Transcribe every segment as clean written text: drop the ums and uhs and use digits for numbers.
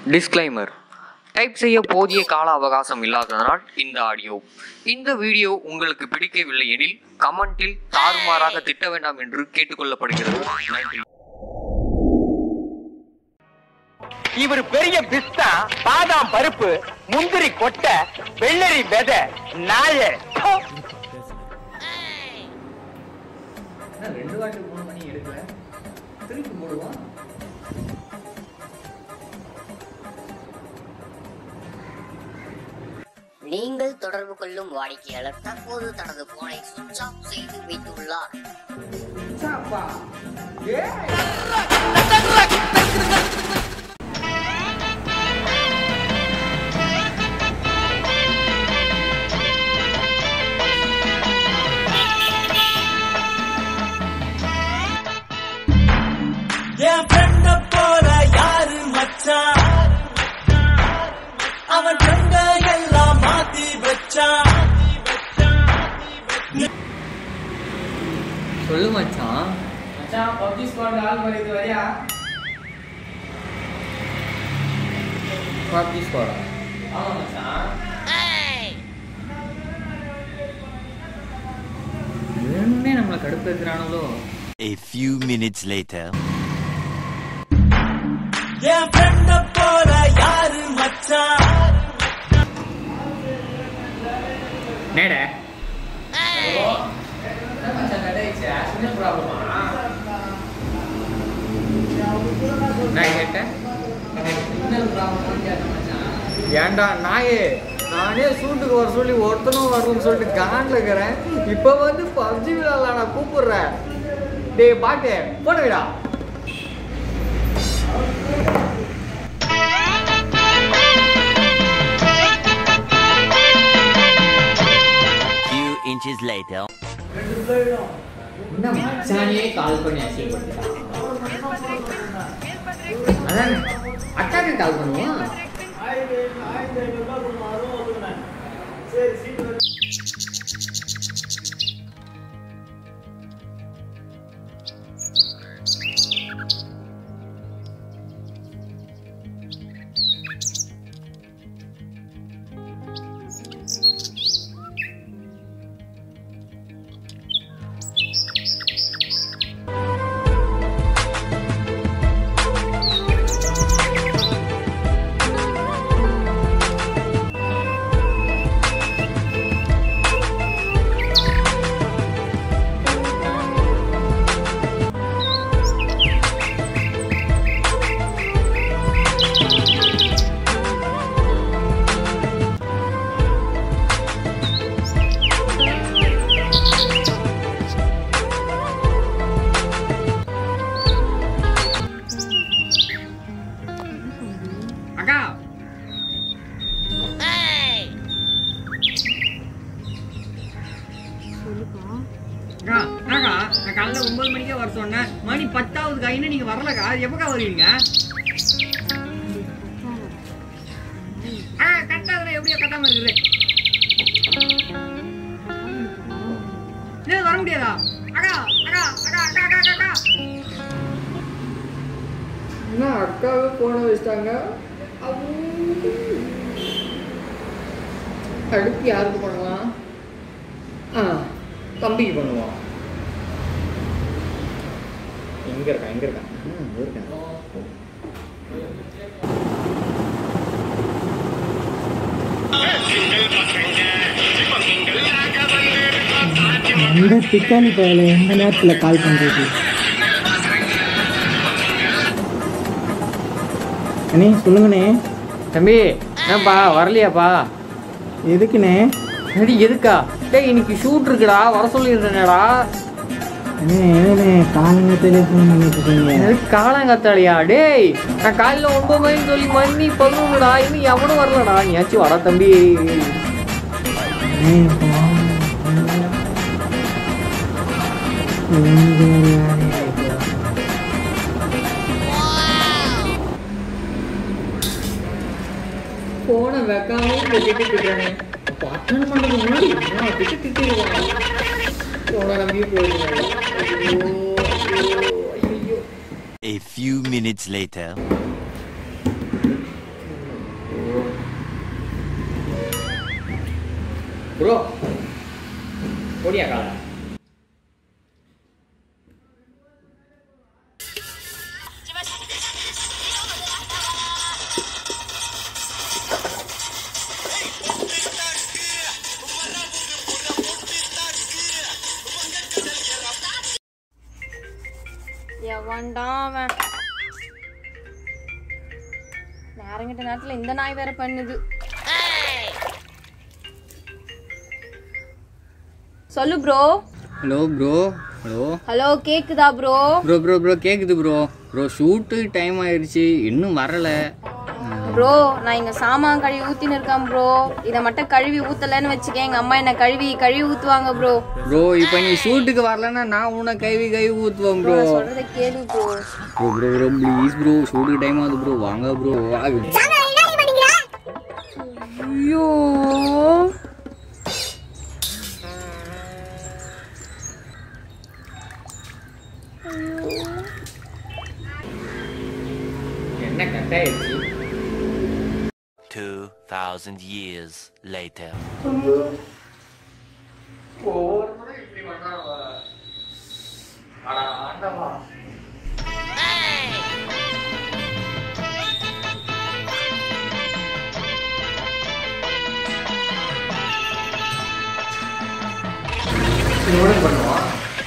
Disclaimer. Type செய்ய போதிய கால அவகாசம் இல்லாததனால் இந்த வீடியோ உங்களுக்கு பிடிக்கவில்லை எனில் கமெண்டில் தாறுமாறாக திட்ட வேண்டாம் என்று கேட்டுக்கொள்ளப்படுகிறது. நன்றி. இவர் பெரிய பிஸ்தா, பாதாம் பருப்பு, முந்திரி கொட்டை, வெள்ளரி விதை, நாய. 2 வாட்டி ஃபோன் பண்ணி எடுக்கல, திருப்பி போடுவான். நீங்கள் தொடர்பு கொள்ளும் வாடிக்கையாளர் தற்போது தனது போனை சுவிட்ச் ஆஃப் செய்து வைத்துள்ளார். என் ஃப்ரெண்ட போல யாரு மச்சான், அவன் ஃப்ரெண்ட எல்லாம் மாத்தி வச்சான். சொல்லு மச்சான். மச்சான் PUBG ஸ்குவாட் ஆல் வருது வரியா? PUBG squad. ஆமா மச்சான். வேணும்னே நம்மளை கடுப்பேத்துறானோ. A few minutes later. என் ஃப்ரெண்ட போல யாரு மச்சான். நேடே மச்சான் கடைச்சா சின்ன ப்ராப்ளமா? நான் கேட்டேன். சின்ன ப்ராப்ளம் கேட்டேன் மச்சான். ஏன்டா நாயே, நானே சூட்டுக்கு வர சொல்லி ஒருத்தனும் வரும்னு சொல்லிட்டு காண்டில் இருக்கிறேன். இப்போ வந்து PUBG விளையாடலாம் நான் கூப்பிடுறேன். டே பாட்டு போடுவிடா. Few inches later. என்ன மச்சானே கால் பண்ணி அசிங்கப்படுத்திட்டான். அதான் அக்காக்கு கால் பண்ணுவான். காலைல 9 மணிக்கே வர சொன்னேன். மணி 10 இன்னும் நீங்க வரலக்கா. எப்பக்கா வருவீங்க? கட்டாதுல எப்படியோ கட்டாம இருக்குது. வர முடியாதா? அக்கா அக்கா அக்கா அக்கா அக்கா அக்கா என்ன அக்காவே போன வச்சிட்டாங்க. அடுத்து யாருக்கு பண்ணலாம்? தம்பிக்கு பண்ணுவோம். எங்க இருக்கான்? இருக்கேன். இந்த பிக்கானி பையில எந்த நேரத்தில் கால் பண்ணுறது? அண்ணே சொல்லுங்கண்ணே. தம்பி என்னப்பா வரலையாப்பா? எதுக்குண்ணே? சரி எதுக்கா? டேய் இன்னைக்கு ஷூட் இருக்குடா, வர சொல்லியிருந்தேனேடா. அண்ணே என்னண்ணே காலங்கத்திலே ஃபோன் பண்ணிட்டு இருக்கீங்க? காலங்காத்தாலியா? டேய் நான் காலையில் 9 மணின்னு சொல்லி மணி 11டா, இன்னும் எவனும் வரலடா. நீயாச்சும் வர தம்பி. போன வைக்காம திட்டிட்டு அட்டன் பண்ணுறதுக்கு முன்னாடி திட்டிடுவாங்க. போன நம்பி போயிடுவாங்க. A few minutes later. Bro ஓடியா கால எவன்டாவன் நேரங்கிட்ட நேரத்துல இந்த நாய் வேற பண்ணுது. சொல்லு ப்ரோ. Hello bro. ஹலோ கேக்குதா ப்ரோ? ப்ரோ கேக்குது ப்ரோ ஷூட்டு டைம் ஆயிடுச்சு இன்னும் வரல ப்ரோ. நான் இங்க சாமான் கழுவி ஊத்தின்னு இருக்கேன் ப்ரோ. இதை மட்டும் கழுவி ஊத்தலன்னு வச்சுக்க எங்க அம்மா என்ன கழுவி ஊத்துவாங்க ப்ரோ. இப்போ நீ ஷூட்டுக்கு வரலன்னா நான் உன்னை கழுவி ஊத்துவேன் ப்ரோ. சொல்றத கேளு ப்ரோ. ப்ரோ ப்ளீஸ் ப்ரோ ஷூட்டுக்கு டைம் ஆகுது ப்ரோ வாங்க ப்ரோ. ஐயோ என்ன கட்டாயிடுச்சு. 2000 years later. ஒவ்வொரு முறை இப்படி பண்ணாங்க. அட ஆண்டவா. இது பண்ணுவா.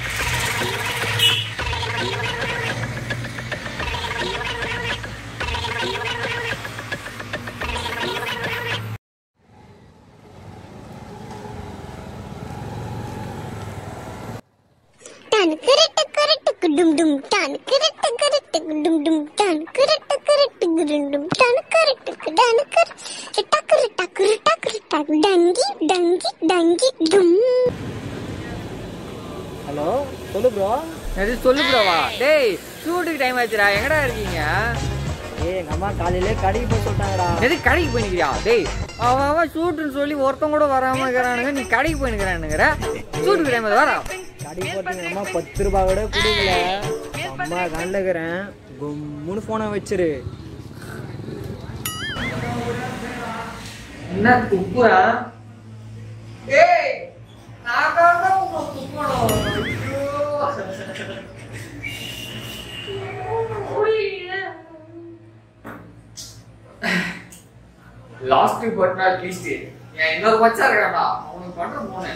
ஹலோ சொல்லு ப்ரோ. சொல்லு ப்ரோவா. டேய் ஷூட்டுக்கு டைம் ஆச்சுடா எங்கடா இருக்கீங்க? எங்க அம்மா காலையில கடைக்கு போய் சொல்லிட்டாங்கடா. எது கடைக்கு போய் நிக்கிறியா? டேய் அவன் ஷூட்டுன்னு சொல்லி ஒருத்தன் கூட வராம இருக்கிறானுங்க நீ கடைக்கு போய் நிக்கிறானுங்கிற. ஷூட்டுக்கு டைம் வரா கடைக்கு போட்டு அம்மா 10 ரூபாய் கூட கொடுக்கல. அம்மா கண்டுக்கிறேன் கும்முன்னு போனை வச்சிரு. என்ன துப்புறா? ஏய் நான் தான் உங்க துப்பணும். லாஸ்ட் பட் நாட் லீஸ்ட் ஏன் இன்னொரு மச்சா இருக்கான்டா அவனுக்கு பண்ற போனேன்.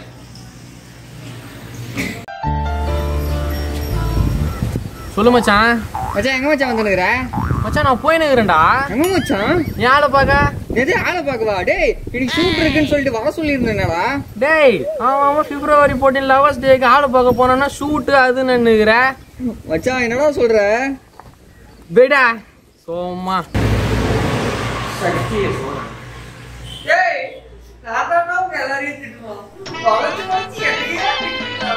சொல்லு மச்சான். மச்சான் எங்க மச்சான் வந்துனுக்குற? மச்சான் நான் போயினுக்கிறேன்டா. எங்க மச்சான்? நீ ஆளை பார்க்க. எது ஆளை பார்க்கவா? டேய் இன்னைக்கு ஷூட் இருக்குன்னு சொல்லிட்டு வர சொல்லியிருந்தேனடா. டேய் அவன் பிப்ரவரி 14 லவர்ஸ் டேக்கு ஆளை பார்க்க போனா ஷூட்டு அது நின்னுக்கிற. மச்சான் என்னடா சொல்ற? பேடா சோமா சக்தியை சொல்றேன். ஏய் நான் தான் உங்க எல்லாரையும் திட்டுவோம். வளர்ச்சி எங்கேயா திட்டுறா?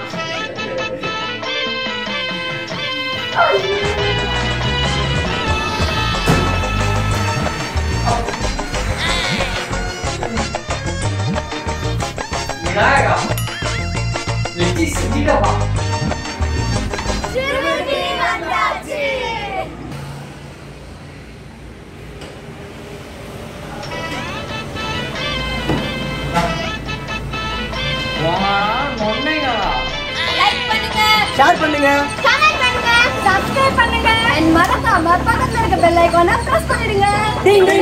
விநாயகா வெட்டி செஞ்சிட்டப்பா. ஷேர் பண்ணுங்க, கமெண்ட் பண்ணுங்க, சப்ஸ்கிரைப் பண்ணுங்க, and மறக்காம பக்கத்துல இருக்க பெல் ஐகானை பிரஸ் பண்ணிடுங்க. டிங் டிங்.